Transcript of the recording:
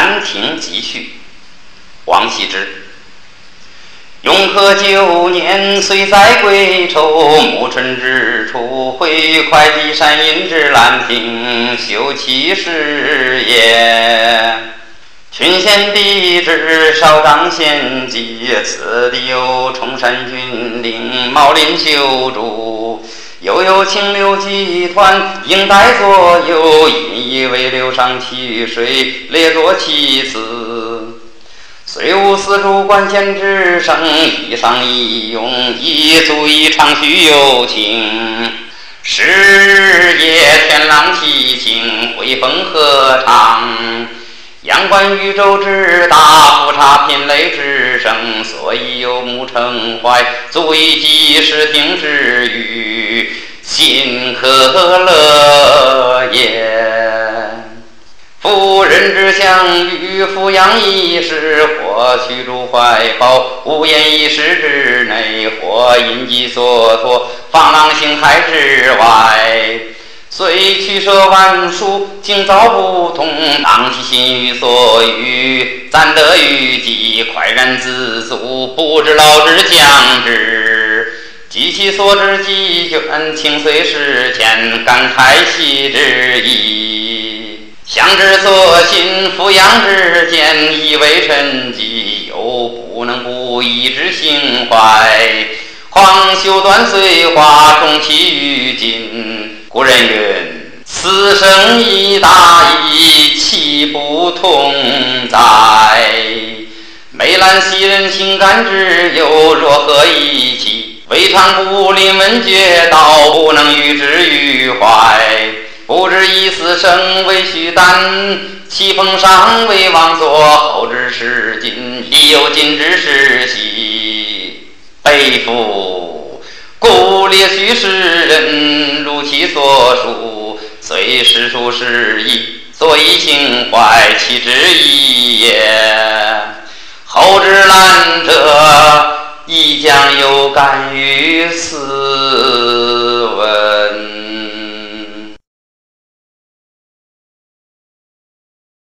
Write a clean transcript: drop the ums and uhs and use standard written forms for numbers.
兰亭集序》，王羲之。永和9年，岁在癸丑，暮春之初，会会稽山阴之兰亭，修其事也。群贤毕至，少张献计，此地有崇山峻岭，茂林修筑。又有清流集团，应带左右，引以为流上曲水，列作其词。虽无丝竹管弦之声，一上一用，亦足以长叙幽情。是夜天朗气清，恢风和畅。仰观宇宙之大，俯察品类之盛，所以有目成怀，足以济视听之语，心可乐也。夫人之相与，抚养一时，或取诸怀抱，无言一室之内，或因机所托，放浪形骸之外。虽取舍万殊，境造不同，当其心于所欲，暂得于己，快然自足，不知劳之将之。及其所知几卷，情随事前，感慨其之意。相之所信，俯仰之见，以为沉寂，又不能不以之心怀。况修断岁华，终其于今。古人云：此生一大义，其不同哉？梅兰袭人情感之忧，若何以期？未尝不临文绝道，不能喻之于怀。不知以死生为虚诞，其奉上为妄作，后之视今，亦有今之时兮。悲夫！故列叙诗人，如其所述，虽实属实意，所以心怀其之意也。后之览者，亦将有感于斯。